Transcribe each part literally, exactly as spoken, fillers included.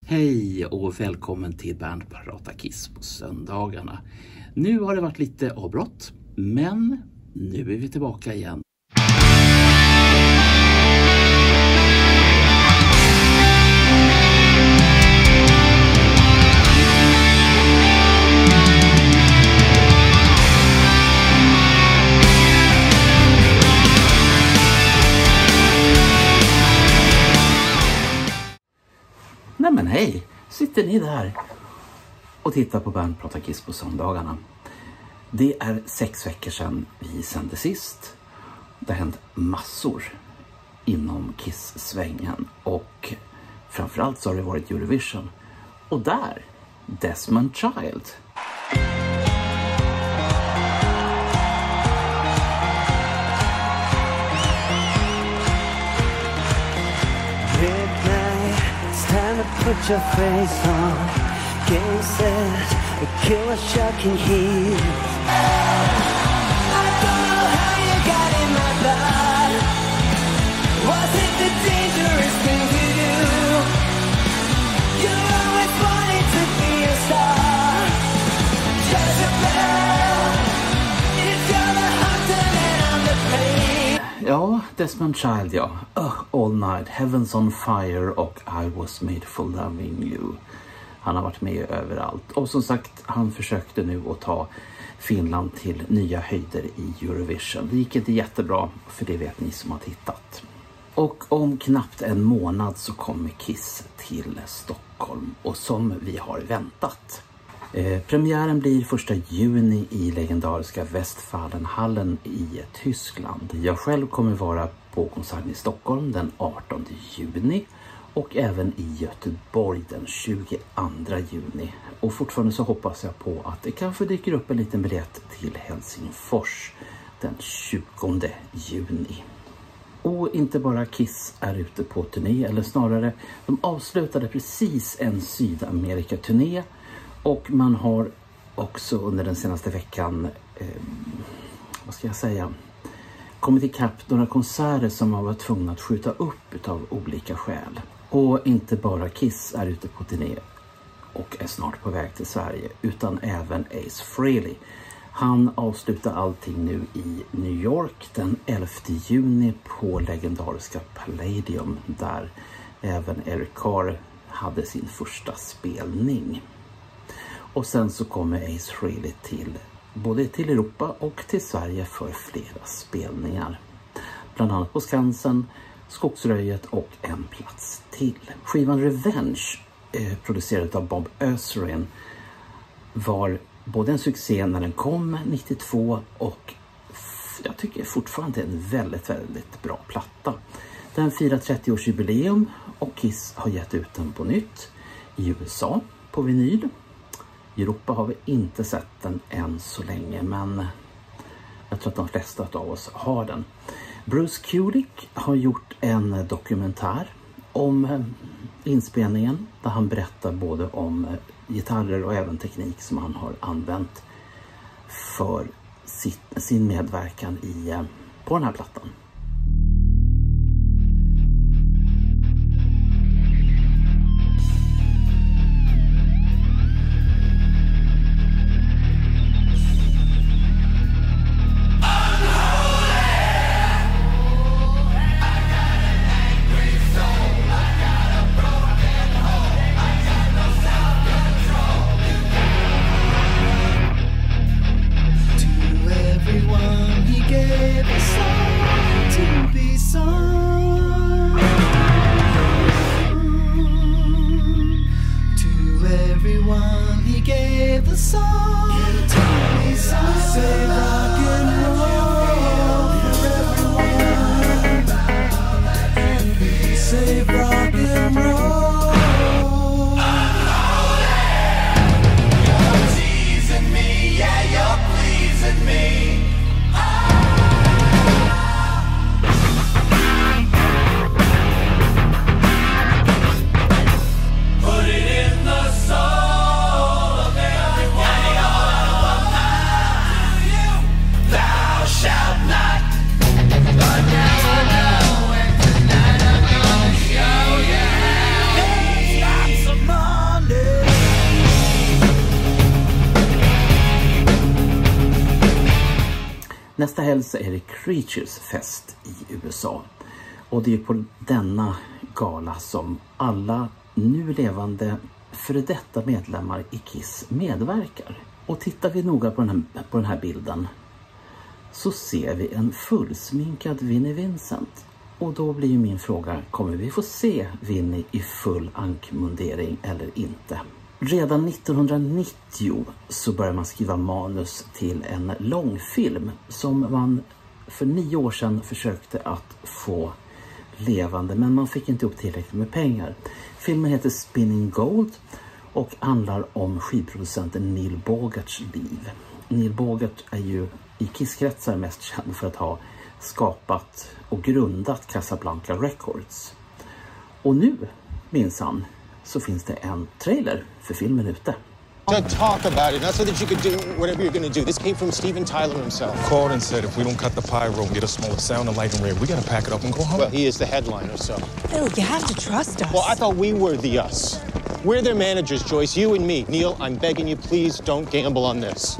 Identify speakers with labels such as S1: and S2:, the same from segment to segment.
S1: Hej och välkommen till Bernt pratar Kiss på söndagarna. Nu har det varit lite avbrott, men nu är vi tillbaka igen. Nej men hej, sitter ni där och tittar på Bernt pratar Kiss på söndagarna. Det är sex veckor sedan vi sände sist. Det har hänt massor inom Kiss-svängen och framförallt så har det varit Eurovision. Och där, Desmond Child.
S2: Put your face on, game set, a killer shot can heal. I don't know how you got in my blood. Was it the dangerous thing to do? You always wanted to be a star. Jezebel, if you're the hunter then I'm the prey.
S1: Ja, Desmond Child, ja. Uh, All Night, Heaven's on Fire och I Was Made for Loving You. Han har varit med överallt. Och som sagt, han försökte nu att ta Finland till nya höjder i Eurovision. Det gick inte jättebra, för det vet ni som har tittat. Och om knappt en månad så kommer Kiss till Stockholm. Och som vi har väntat. Eh, premiären blir första juni i legendariska Westfalenhallen i Tyskland. Jag själv kommer vara på konserten i Stockholm den artonde juni och även i Göteborg den tjugoandra juni. Och fortfarande så hoppas jag på att det kanske dyker upp en liten biljett till Helsingfors den tjugonde juni. Och inte bara Kiss är ute på turné, eller snarare de avslutade precis en Sydamerika-turné. Och man har också under den senaste veckan, eh, vad ska jag säga, kommit ikapp några konserter som har varit tvungna att skjuta upp utav olika skäl. Och inte bara Kiss är ute på turné och är snart på väg till Sverige, utan även Ace Frehley. Han avslutar allting nu i New York den elfte juni på legendariska Palladium, där även Eric Carr hade sin första spelning. Och sen så kommer Ace Frehley till både till Europa och till Sverige för flera spelningar. Bland annat på Skansen, Skogsröjet och en plats till. Skivan Revenge, eh, producerad av Bob Ezrin, var både en succé när den kom nittiotvå och jag tycker fortfarande en väldigt, väldigt bra platta. Den firar trettio-årsjubileum och Kiss har gett ut den på nytt i U S A på vinyl. I Europa har vi inte sett den än så länge, men jag tror att de flesta av oss har den. Bruce Kulick har gjort en dokumentär om inspelningen där han berättar både om gitarrer och även teknik som han har använt för sitt, sin medverkan i, på den här plattan.
S2: Everyone he gave a song.
S1: Nästa helg så är det Creatures fest i U S A. Och det är på denna gala som alla nu levande före detta medlemmar i Kiss medverkar. Och tittar vi noga på den här, på den här bilden så ser vi en fullsminkad Vinnie Vincent. Och då blir ju min fråga, kommer vi få se Vinnie i full ankmundering eller inte? Redan nittonhundranittio så började man skriva manus till en långfilm som man för nio år sedan försökte att få levande, men man fick inte upp tillräckligt med pengar. Filmen heter Spinning Gold och handlar om skivproducenten Neil Bogarts liv. Neil Bogart är ju i Kiss-kretsar mest känd för att ha skapat och grundat Casablanca Records. Och nu, minsann, så finns det en trailer för filmen ute.
S3: Don't talk about it, not so that you could do whatever you're going to do. This came from Steven Tyler himself.
S4: Called and said if we don't cut the pyro and get a smaller sound and light and red, we got to pack it up and go home.
S3: Well, he is the headliner, so.
S5: Phil, you have to trust us.
S3: Well, I thought we were the us. We're their managers, Joyce, you and me. Neil, I'm begging you, please don't gamble on this.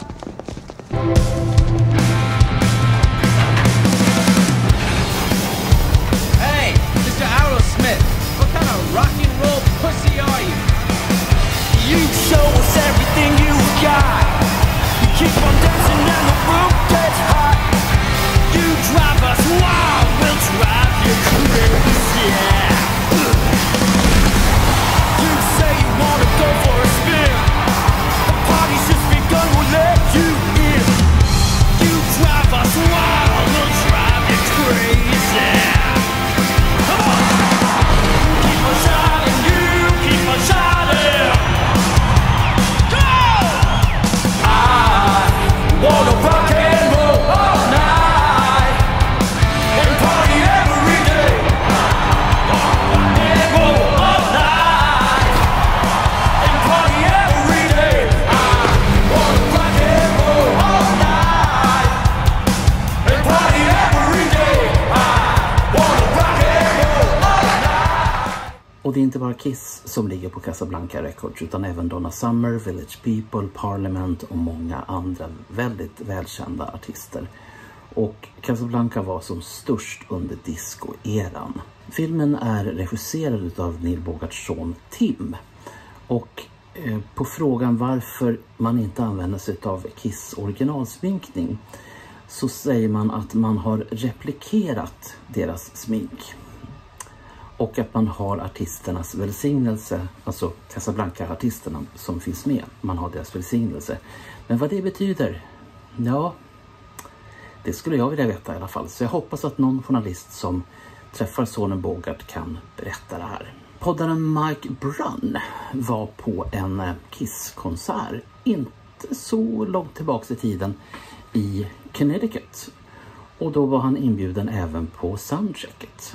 S6: Hey, Mister Aerosmith, what kind of rock and roll pussy are you?
S2: You show us everything you got. You keep on dancing and the room gets hot. You drive us wild, we'll drive you crazy. You say you wanna go for a spin. The party's just begun, we'll let you in. You drive us wild, we'll drive you crazy. Come on, keep on shining, you keep on shining. Wanna rock and roll all night and party every day. Rock and roll all night and party every day. I wanna rock and roll all night and party every day. I wanna rock and roll all night.
S1: Och det är inte bara Kiss som ligger på Casablanca Records utan även Donna Summer, Village People, Parliament och många andra väldigt välkända artister. Och Casablanca var som störst under disco-eran. Filmen är regisserad av Neil Bogarts son Tim. Och eh, på frågan varför man inte använder sig av Kiss originalsminkning så säger man att man har replikerat deras smink. Och att man har artisternas välsignelse, alltså Casablanca-artisterna som finns med. Man har deras välsignelse. Men vad det betyder? Ja, det skulle jag vilja veta i alla fall. Så jag hoppas att någon journalist som träffar sonen Bogart kan berätta det här. Poddaren Mike Brunn var på en Kiss-konsert inte så långt tillbaka i tiden i Connecticut. Och då var han inbjuden även på soundchecket.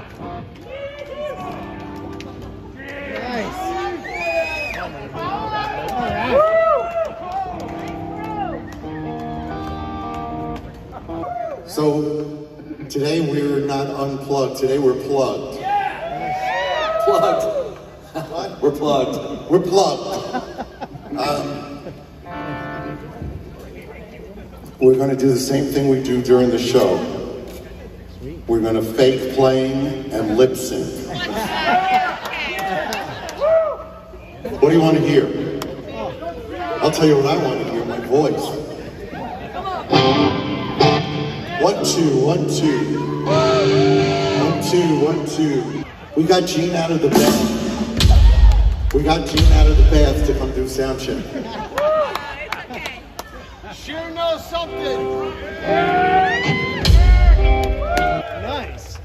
S7: So today we're not unplugged. Today we're plugged. Plugged. What? We're plugged. We're plugged. Um, we're going to do the same thing we do during the show. We're going to fake playing and lip sync. What do you want to hear? I'll tell you what I want to hear, my voice. One, two, one, two. One, two, one, two. We got Gene out of the bath. We got Gene out of the bath to come do sound check.
S3: Sure knows something. Nice.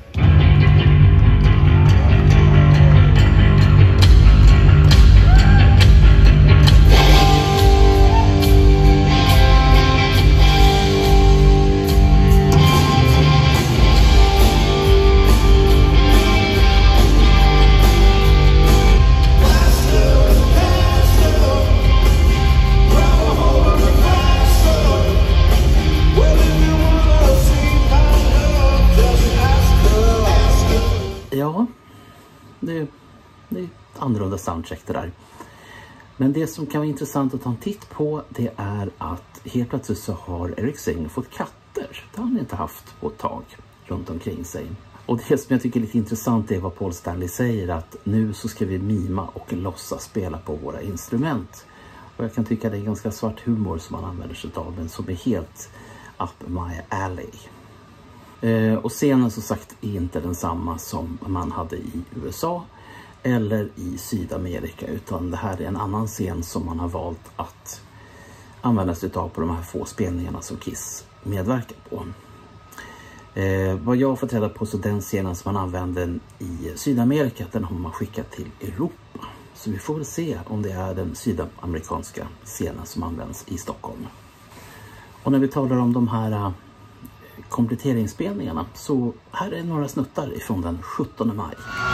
S1: Ja, det, det är ett annorlunda soundcheck det där. Men det som kan vara intressant att ta en titt på det är att helt plötsligt så har Eric Singer fått katter. kläder. Det har han inte haft på ett tag runt omkring sig. Och det som jag tycker är lite intressant är vad Paul Stanley säger, att nu så ska vi mima och låtsas spela på våra instrument. Och jag kan tycka det är ganska svart humor som man använder sig av, men som är helt up my alley. Eh, och scenen som sagt är inte densamma som man hade i U S A eller i Sydamerika, utan det här är en annan scen som man har valt att använda sig av på de här få spelningarna som Kiss medverkar på. Eh, vad jag har fått reda på, så den scenen som man använder i Sydamerika, den har man skickat till Europa. Så vi får väl se om det är den sydamerikanska scenen som används i Stockholm. Och när vi talar om de här uh, kompletteringsspelningarna, så här är några snuttar ifrån den sjuttonde maj.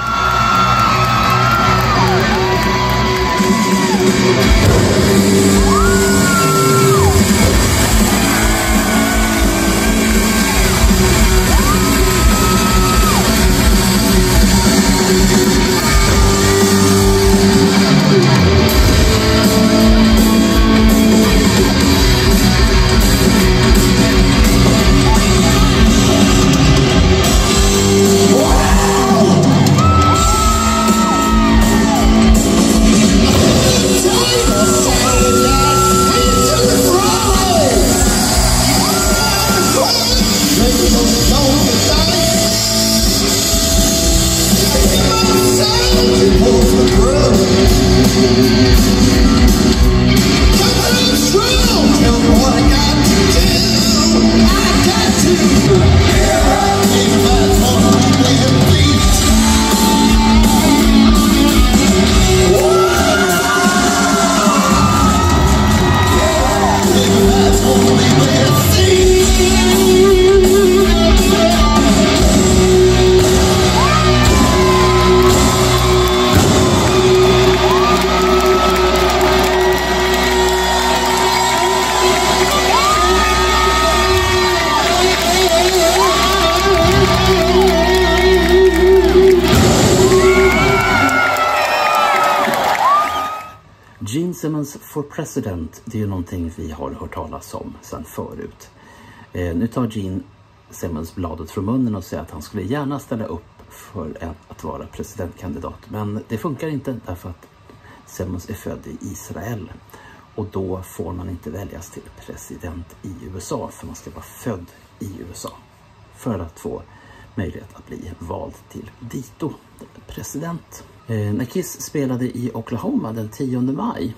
S1: Gene Simmons for President, det är ju någonting vi har hört talas om sedan förut. Eh, nu tar Gene Simmons bladet från munnen och säger att han skulle gärna ställa upp för att vara presidentkandidat. Men det funkar inte därför att Simmons är född i Israel. Och då får man inte väljas till president i U S A, för man ska vara född i U S A för att få möjlighet att bli vald till dito president. Eh, när Kiss spelade i Oklahoma den tionde maj,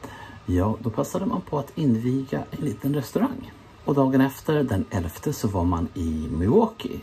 S1: ja, då passade man på att inviga en liten restaurang. Och dagen efter, den elfte, så var man i Milwaukee.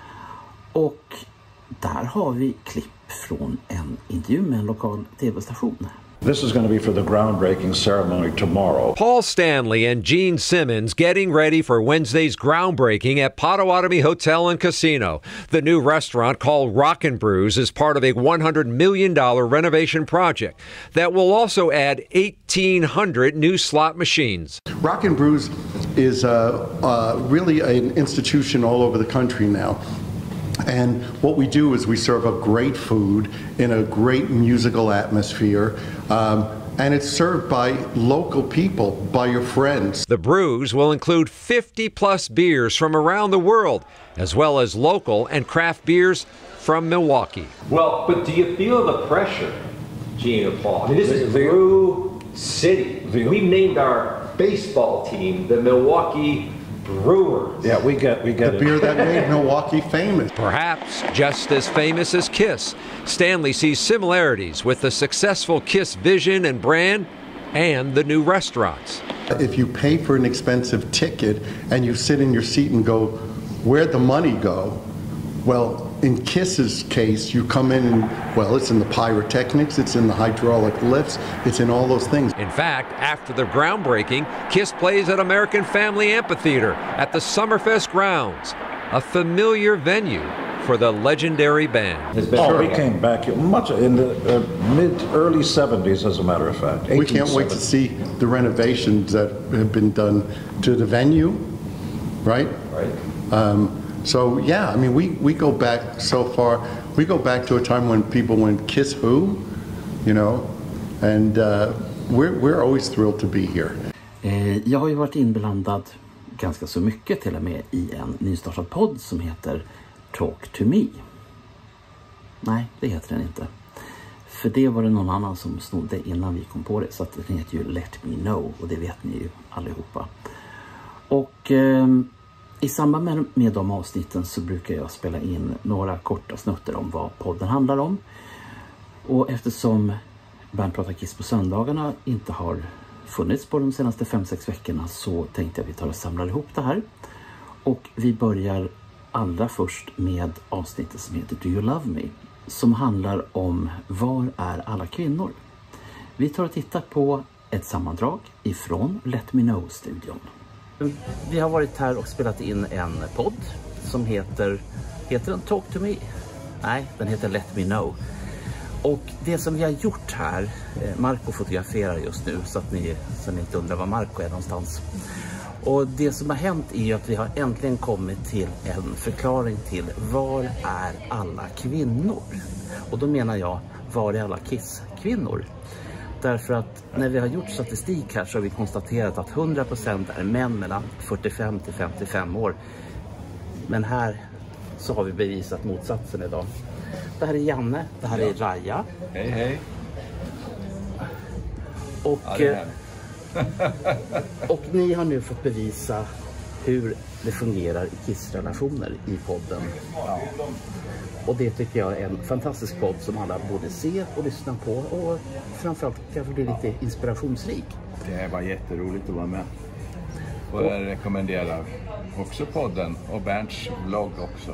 S1: Och där har vi klipp från en intervju med en lokal tv-station.
S8: This is going to be for the groundbreaking ceremony tomorrow.
S9: Paul Stanley and Gene Simmons getting ready for Wednesday's groundbreaking at Potawatomi Hotel and Casino. The new restaurant called Rockin' Brews is part of a one hundred million dollars renovation project that will also add eighteen hundred new slot machines.
S10: Rockin' Brews is uh, uh, really an institution all over the country now. And what we do is we serve up great food in a great musical atmosphere. Um, and it's served by local people, by your friends.
S9: The brews will include fifty plus beers from around the world, as well as local and craft beers from Milwaukee.
S11: Well, but do you feel the pressure, Gene and Paul? I mean, this the, is Brew City. The, we named our baseball team the Milwaukee Brewers.
S8: Yeah, we get we get
S10: the
S8: it.
S10: beer that made Milwaukee famous.
S9: Perhaps just as famous as Kiss, Stanley sees similarities with the successful Kiss vision and brand and the new restaurants.
S10: If you pay for an expensive ticket and you sit in your seat and go, where'd the money go? Well, in Kiss's case, you come in and, well, it's in the pyrotechnics, it's in the hydraulic lifts, it's in all those things.
S9: In fact, after the groundbreaking, Kiss plays at American Family Amphitheater at the Summerfest grounds, a familiar venue for the legendary band.
S8: Oh, we came back much in the uh, mid, early seventies, as a matter of fact.
S10: We can't wait to see the renovations that have been done to the venue, right?
S11: Right.
S10: Um, So yeah, I mean, we, we go back so far. We go back to a time when people went Kiss Who, you know, and uh, we're, we're always thrilled to be here.
S1: Eh, jag har ju varit inblandad ganska så mycket till och med i en nystartad podd som heter Talk to Me. Nej, det heter den inte. För det var det någon annan som snodde innan vi kom på det. Så att den heter ju Let Me Know, och det vet ni ju allihopa. Och eh, i samband med, med de avsnitten så brukar jag spela in några korta snutter om vad podden handlar om. Och eftersom Bernt pratar Kiss på söndagarna inte har funnits på de senaste fem sex veckorna, så tänkte jag att vi tar och samlar ihop det här. Och vi börjar allra först med avsnittet som heter Do You Love Me? Som handlar om var är alla kvinnor? Vi tar och tittar på ett sammandrag ifrån Let Me Know-studion. Vi har varit här och spelat in en podd som heter, heter den Talk to Me? Nej, den heter Let Me Know. Och det som vi har gjort här, Marco fotograferar just nu så att ni, så ni inte undrar var Marco är någonstans. Och det som har hänt är ju att vi har äntligen kommit till en förklaring till var är alla kvinnor? Och då menar jag, var är alla Kiss-kvinnor? Därför att när vi har gjort statistik här så har vi konstaterat att hundra procent är män mellan fyrtiofem till femtiofem år. Men här så har vi bevisat motsatsen idag. Det här är Janne, det här är Raja.
S12: Hej hej.
S1: Och, ja, och ni har nu fått bevisa hur det fungerar i Kiss-relationer i podden. Ja. Och det tycker jag är en fantastisk podd som alla borde se och lyssna på, och framförallt kanske bli lite inspirationsrik.
S12: Det var jätteroligt att vara med. Och jag rekommenderar också podden och Bernts vlogg också.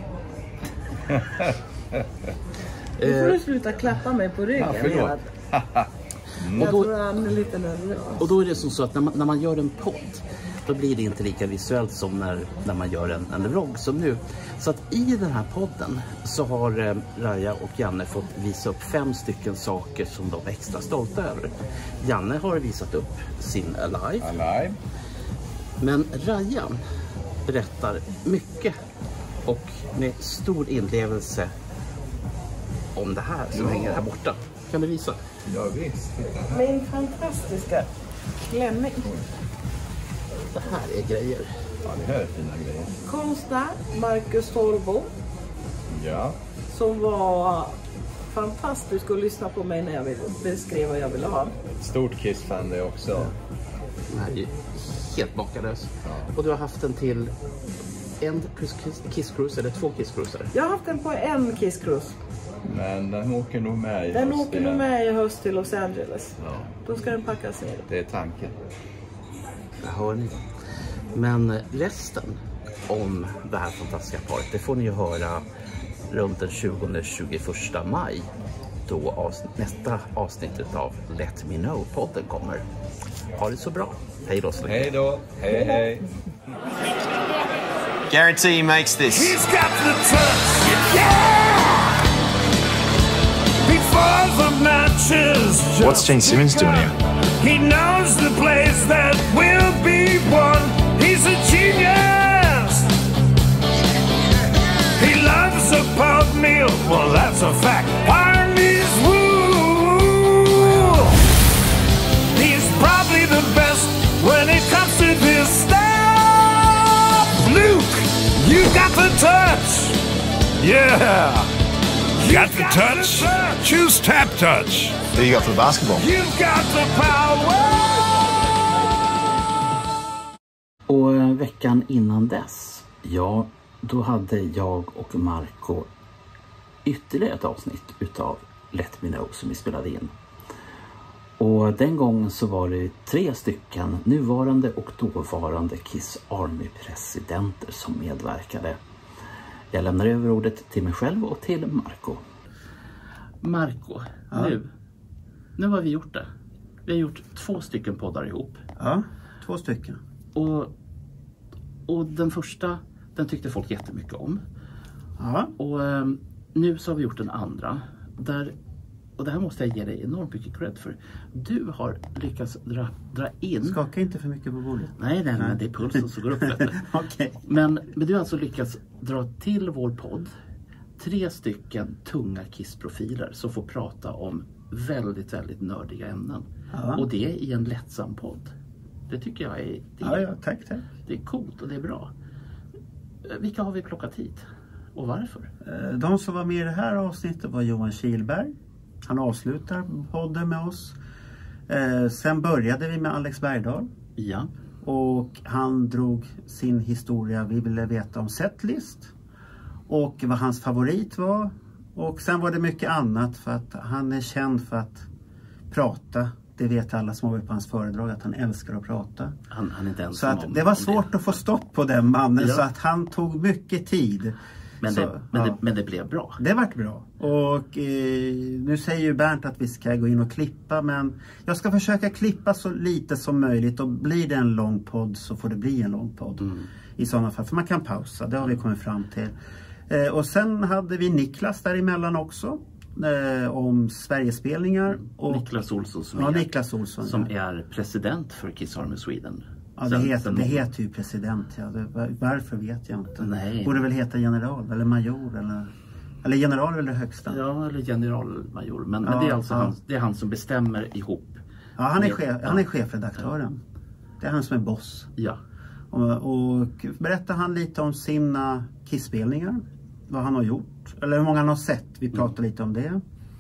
S13: Nu får du sluta klappa mig på ryggen.
S12: Ja, förlåt.
S1: Mm. Och, då, och då är det som så att när man, när man gör en podd, då blir det inte lika visuellt som när, när man gör en, en vlogg som nu. Så att i den här podden så har eh, Raja och Janne fått visa upp fem stycken saker som de är extra stolta över. Janne har visat upp sin Alive.
S12: Alive.
S1: Men Raja berättar mycket och med stor inlevelse om det här som ja. hänger här borta. Kan du visa?
S12: Ja visst.
S13: Min fantastiska klänning.
S1: Det här är grejer.
S12: Ja, det här är fina grejer.
S13: Konstnär Marcus Tolbo.
S12: Ja.
S13: Som var fantastisk att lyssna på mig när jag ville beskriva vad jag ville ha.
S12: Stort Kiss-fan det också.
S1: Den här är ju helt makalös. Ja. Och du har haft den till en Kiss Cruise eller två Kiss Cruiser?
S13: Jag har haft den på en Kiss Cruise.
S12: Men den åker nog med i
S13: Den
S12: höst
S13: åker nog med i höst till Los Angeles.
S12: Ja.
S13: Då ska den packas ner.
S12: Det är tanken.
S1: Det hör ni. Men resten om det här fantastiska paret, det får ni ju höra runt den tjugonde till tjugoförsta maj. Då avsnitt, nästa avsnitt av Let Me Know-podden kommer. Ha det så bra. Hej då så länge.
S12: Hej då. Hej hej.
S14: Guarantee he makes this.
S2: He's got the touch. Yeah!
S14: What's Gene Simmons doing here?
S2: He knows the place that will be won. He's a genius. He loves a pub meal. Well, that's a fact. Armies woo. He's probably the best when it comes to this stuff. Luke, you got the touch. Yeah.
S15: Got the touch? Choose Tap Touch.
S14: Who you got for basketball?
S2: You've got the power.
S1: Och veckan innan dess, ja, då hade jag och Marco ytterligare ett avsnitt utav Let Me Know som vi spelade in. Och den gången så var det tre stycken nuvarande och dåvarande Kiss Army-presidenter som medverkade. Jag lämnar över ordet till mig själv och till Marco. Marco, ja. nu. Nu har vi gjort det. Vi har gjort två stycken poddar ihop.
S16: Ja, två stycken.
S1: Och, och den första, den tyckte folk jättemycket om.
S16: Ja.
S1: Och um, nu så har vi gjort den andra. Där, och det här måste jag ge dig enormt mycket cred för. Du har lyckats dra, dra in...
S16: Skaka inte för mycket på bordet.
S1: Nej, nej, nej, det är pulsen som går upp.
S16: Okay.
S1: Men, men du har alltså lyckats dra till vår podd tre stycken tunga Kiss-profiler som får prata om väldigt, väldigt nördiga ämnen. Ja. Och det är i en lättsam podd.
S17: Det tycker jag är... Det,
S16: Ja, ja, tack, tack.
S17: Det är coolt och det är bra. Vilka har vi plockat hit? Och varför?
S16: De som var med i det här avsnittet var Johan Kihlberg. Han avslutar podden med oss. Sen började vi med Alex Bergdahl.
S17: Ja.
S16: Och han drog sin historia. Vi ville veta om setlist. Och vad hans favorit var. Och sen var det mycket annat, för att han är känd för att prata. Det vet alla som har varit på hans föredrag, att han älskar att prata.
S17: Han, han är inte ensam
S16: så att
S17: om,
S16: det var
S17: om
S16: svårt
S17: det.
S16: att få stopp på den mannen,
S17: Ja.
S16: så att han tog mycket tid.
S17: Men,
S16: så,
S17: det, men,
S16: ja.
S17: det, men det blev bra.
S16: Det vart bra. Och eh, nu säger ju Bernt att vi ska gå in och klippa, men jag ska försöka klippa så lite som möjligt, och blir det en lång podd så får det bli en lång podd. Mm. I sådana fall, för man kan pausa, det har vi kommit fram till. Eh, och sen hade vi Niklas däremellan också. Eh, om Sverigespelningar. Och
S17: Niklas Olsson som,
S16: ja,
S17: är,
S16: Niklas Olsson,
S17: som
S16: ja.
S17: är president för Kiss Army Sweden.
S16: Ja, det,
S17: sen,
S16: heter,
S17: sen
S16: det heter ju president. Ja. Det, varför vet jag inte.
S17: Nej.
S16: Borde väl heta general eller major eller, eller general eller högsta.
S17: Ja, eller generalmajor. Men,
S16: ja,
S17: men det är alltså
S16: ja.
S17: han, det är han som bestämmer ihop.
S16: Ja, han är,
S17: med,
S16: chef,
S17: ja.
S16: han är chefredaktören. Det är han som är boss.
S17: Ja.
S16: Och, och berättar han lite om sina Kiss-spelningar. Vad han har gjort. Eller hur många han har sett. Vi pratar mm. lite om det.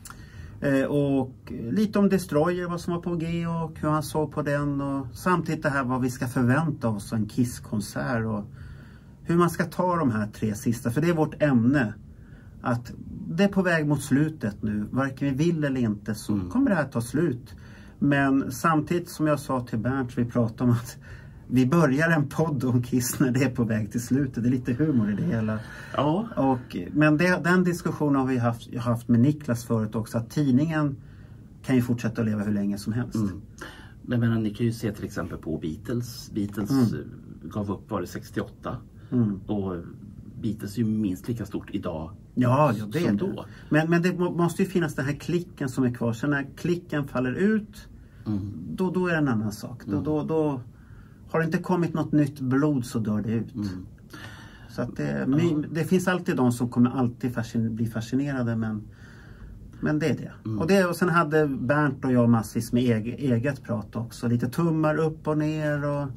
S16: Eh, och lite om Destroyer, vad som var på G och hur han såg på den. Och samtidigt det här vad vi ska förvänta oss en Kiss-konsert. Och hur man ska ta de här tre sista. För det är vårt ämne. Att det är på väg mot slutet nu. Varken vi vill eller inte så mm. kommer det här ta slut. Men samtidigt som jag sa till Bernt, vi pratade om att vi börjar en podd om Kiss när det är på väg till slutet. Det är lite humor i det hela.
S17: Ja.
S16: Och, men det, den diskussionen har vi haft, haft med Niklas förut också. Att tidningen kan ju fortsätta att leva hur länge som helst.
S17: Mm. Men, men ni kan ju se till exempel på Beatles. Beatles mm. gav upp var det sextioåtta. Mm. Och Beatles är ju minst lika stort idag.
S16: Ja, ja det
S17: som
S16: är
S17: då.
S16: Det. Men, men det måste ju finnas den här klicken som är kvar. Så när klicken faller ut, mm. då, då är det en annan sak. Mm. Då, då, då har det inte kommit något nytt blod så dör det ut. Mm. Så att det, my, det finns alltid de som kommer alltid fascin, bli fascinerade, men, men det är det. Mm. Och det. Och sen hade Bernt och jag massvis med eget, eget prat också. Lite tummar upp och ner och,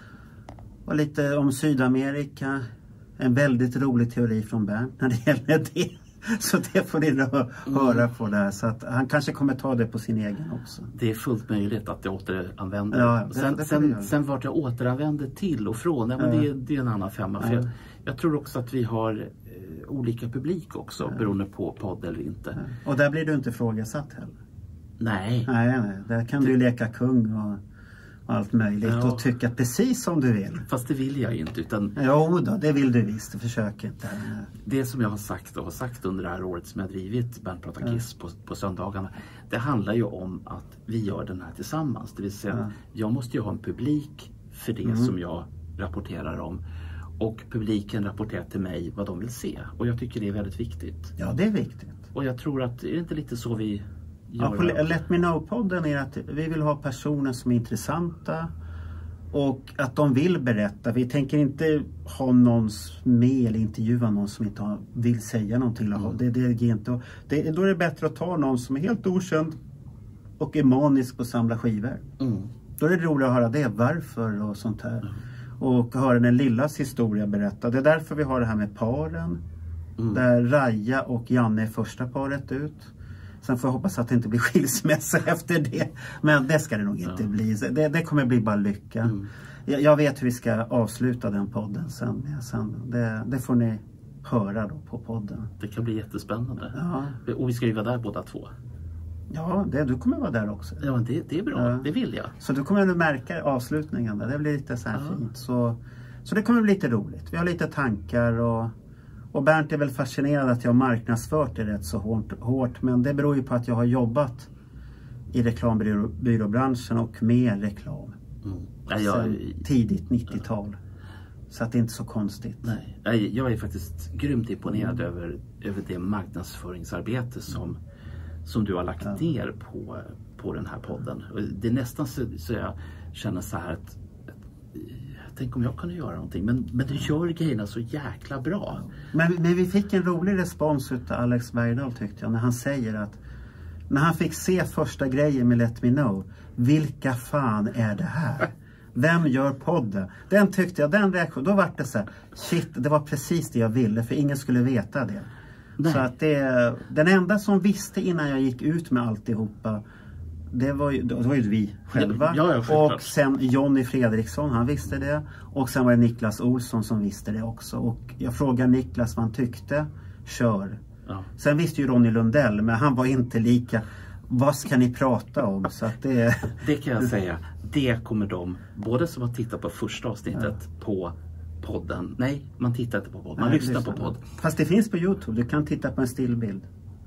S16: och lite om Sydamerika. En väldigt rolig teori från Bernt när det gäller det. Så det får ni då höra mm. på där. Så att han kanske kommer ta det på sin egen också.
S17: Det är fullt möjligt att jag återanvänder.
S16: Ja, det,
S17: sen,
S16: det
S17: sen, sen vart jag återanvänder till och från. Ja, men ja. det, det är en annan femma. För
S16: ja.
S17: jag, jag tror också att vi har eh, olika publik också. Ja. Beroende på podd eller inte.
S16: Ja. Och där blir du inte frågasatt heller.
S17: Nej.
S16: Nej, nej. Där kan det... du leka kung och... allt möjligt ja. Och tycka precis som du vill.
S17: Fast det vill jag inte. Utan
S16: jo då, det vill du visst. Försök inte.
S17: Det som jag har sagt och har sagt under det här året som jag drivit Bernt pratar Kiss ja. på, på söndagarna. Det handlar ju om att vi gör den här tillsammans. Det vill säga, ja. jag måste ju ha en publik för det mm. som jag rapporterar om. Och publiken rapporterar till mig vad de vill se. Och jag tycker det är väldigt viktigt.
S16: Ja, det är viktigt.
S17: Och jag tror att, är det inte lite så vi...
S16: Ja, på Let Me Know-podden är att vi vill ha personer som är intressanta och att de vill berätta. Vi tänker inte ha någon med eller intervjua någon som inte har, vill säga någonting. Mm. Det, det, det, inte, det, då är det bättre att ta någon som är helt okänd och är manisk på att samla skivor. Mm. Då är det roligt att höra det, varför och sånt här. Mm. Och höra den lillas historia berätta. Det är därför vi har det här med paren. Mm. Där Raja och Janne är första paret ut. Sen får jag hoppas att det inte blir skilsmässa efter det. Men det ska det nog inte ja. bli. Det, det kommer bli bara lycka. Mm. Jag, jag vet hur vi ska avsluta den podden sen. sen det, det får ni höra då på podden.
S17: Det kan bli jättespännande.
S16: Ja.
S17: Och vi ska ju vara där båda två.
S16: Ja, det, du kommer vara där också.
S17: Ja, det, det är bra. Ja. Det vill jag.
S16: Så du kommer nu märka avslutningen. Det blir lite så här ja. fint. Så, så det kommer bli lite roligt. Vi har lite tankar och... Och Bernt är väl fascinerad att jag har marknadsfört det rätt så hårt, hårt. Men det beror ju på att jag har jobbat i reklambyråbranschen och med reklam. Mm. Ja, jag, tidigt nittiotal. Så att det är inte så konstigt.
S17: Nej, jag är faktiskt grymt imponerad mm. över, över det marknadsföringsarbete som, som du har lagt ja. ner på, på den här podden. Det är nästan så, så jag känner så här att tänk om jag kunde göra någonting. Men, men du gör grejerna så jäkla bra.
S16: Men, men vi fick en rolig respons av Alex Bergdahl tyckte jag. När han säger att när han fick se första grejen med Let Me Know. Vilka fan är det här? Vem gör podden? Den tyckte jag, den reaktion, då var det så här, shit, det var precis det jag ville, för ingen skulle veta det. Nej. Så att det, den enda som visste innan jag gick ut med alltihopa, det var ju, det var ju vi själva.
S17: Ja, ja,
S16: och sen Johnny Fredriksson, han visste det. Och sen var det Niklas Olsson som visste det också. Och jag frågade Niklas vad han tyckte. Kör.
S17: Ja.
S16: Sen visste ju Ronny Lundell, men han var inte lika. Vad ska ni prata om? Så att det...
S17: det kan jag säga. Det kommer de, både som har tittat på första avsnittet ja. på podden. Nej, man tittar inte på podd. Man Nej, lyssnar på podd.
S16: Fast det finns på YouTube. Du kan titta på en stillbild.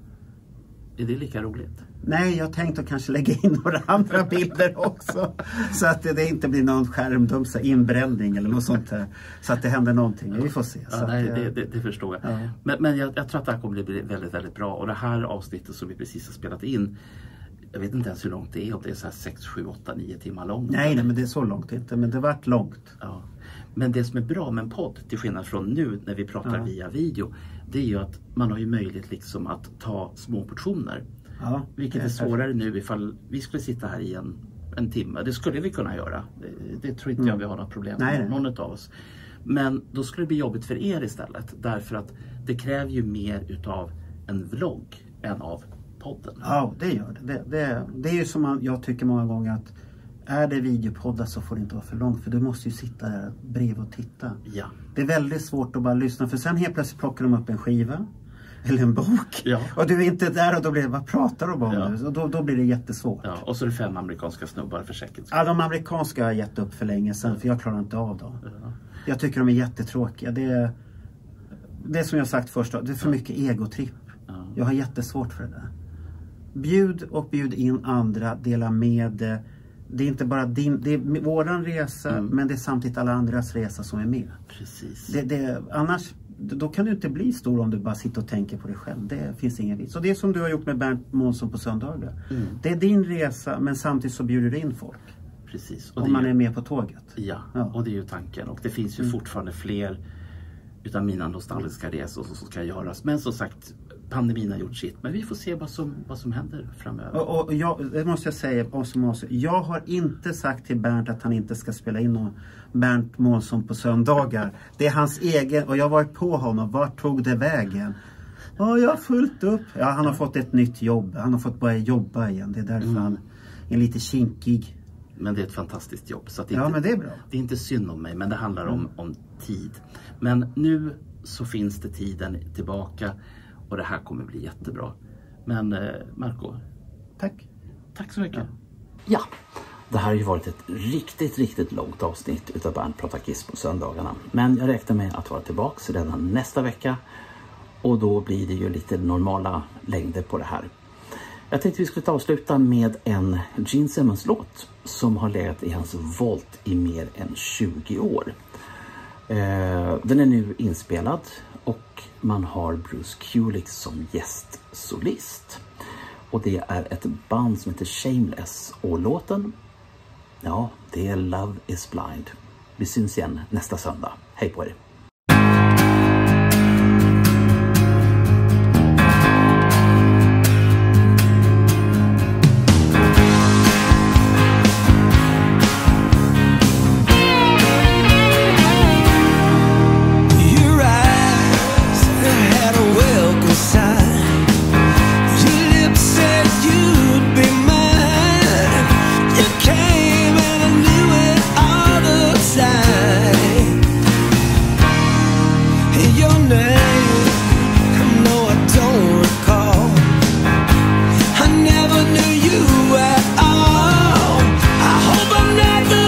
S17: Är det lika roligt?
S16: Nej, jag tänkte kanske lägga in några andra bilder också. Så att det inte blir någon skärmdumsa inbränning eller något sånt där. Så att det händer någonting. Vi får se.
S17: Ja,
S16: så
S17: nej,
S16: att,
S17: det, det, det förstår jag. Ja. Men, men jag, jag tror att det här kommer bli väldigt, väldigt bra. Och det här avsnittet som vi precis har spelat in, jag vet inte ens hur långt det är. Om det är så här sex, sju, åtta, nio timmar långt.
S16: Nej, nej, men det är så långt inte. Men det har varit långt.
S17: Ja. Men det som är bra med en podd, till skillnad från nu när vi pratar ja. via video, det är ju att man har ju möjlighet liksom att ta små portioner.
S16: Ja,
S17: vilket är svårare nu ifall vi skulle sitta här i en, en timme. Det skulle vi kunna göra. Det, det tror inte mm. jag vi har något problem med, Nej. någon av oss. Men då skulle det bli jobbigt för er istället. Därför att det kräver ju mer utav en vlogg än av podden.
S16: Ja, det gör det. Det, det, det är ju som man, jag tycker många gånger att är det videopoddar så får det inte vara för långt. För du måste ju sitta där bredvid och titta.
S17: Ja.
S16: Det är väldigt svårt att bara lyssna. För sen helt plötsligt plockar de upp en skiva. Eller en bok.
S17: Ja.
S16: Och du är inte där och då blir det, vad pratar de om
S17: ja.
S16: nu? Och då, då blir det jättesvårt.
S17: Ja. Och så är det fem amerikanska snubbar för säkerhets
S16: skull. Ja, de amerikanska har jag gett upp för länge sedan. För jag klarar inte av dem. Ja. Jag tycker de är jättetråkiga. Det är, det är som jag sagt först. Det är för mycket egotripp. Ja. Jag har jättesvårt för det där. Bjud och bjud in andra. Dela med det. Det är inte bara din, det är våran resa. Mm. Men det är samtidigt alla andras resa som är med.
S17: Precis.
S16: Det, det, annars... Då kan du inte bli stor om du bara sitter och tänker på dig själv. Det finns ingen vits. Så det är som du har gjort med Bernt Månsson på söndagar. Mm. Det är din resa, men samtidigt så bjuder du in folk.
S17: Precis.
S16: Och om man är med på tåget.
S17: Ja, ja, och det är ju tanken. Och det finns ju mm. fortfarande fler utav mina nostalgiska resor som ska göras. Men som sagt, pandemin har gjort sitt. Men vi får se vad som, vad som händer framöver.
S16: Och, och jag, det måste jag säga, jag har inte sagt till Bernt att han inte ska spela in någon Bernt Månsson på söndagar. Det är hans egen, och jag har varit på honom. Vart tog det vägen? Ja, jag har fullt upp. Ja, han har fått ett nytt jobb. Han har fått börja jobba igen. Det är därför mm. han är lite kinkig.
S17: Men det är ett fantastiskt jobb. Så att det
S16: ja,
S17: inte,
S16: men det är bra.
S17: Det är inte synd om mig, men det handlar om, mm. om tid. Men nu så finns det tiden tillbaka. Och det här kommer bli jättebra. Men eh, Marco.
S16: Tack.
S17: Tack så mycket.
S1: Ja. Det här har ju varit ett riktigt, riktigt långt avsnitt utav Bernt pratar Kiss på söndagarna. Men jag räknar med att vara tillbaka redan nästa vecka. Och då blir det ju lite normala längder på det här. Jag tänkte vi skulle ta avsluta med en Gene Simmons-låt som har legat i hans volt i mer än tjugo år. Den är nu inspelad och man har Bruce Kulick som gästsolist. Och det är ett band som heter Shameless. Och låten, ja, det är Love is Blind. Vi syns igen nästa söndag. Hej på er!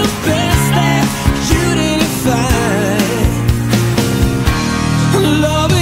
S1: Love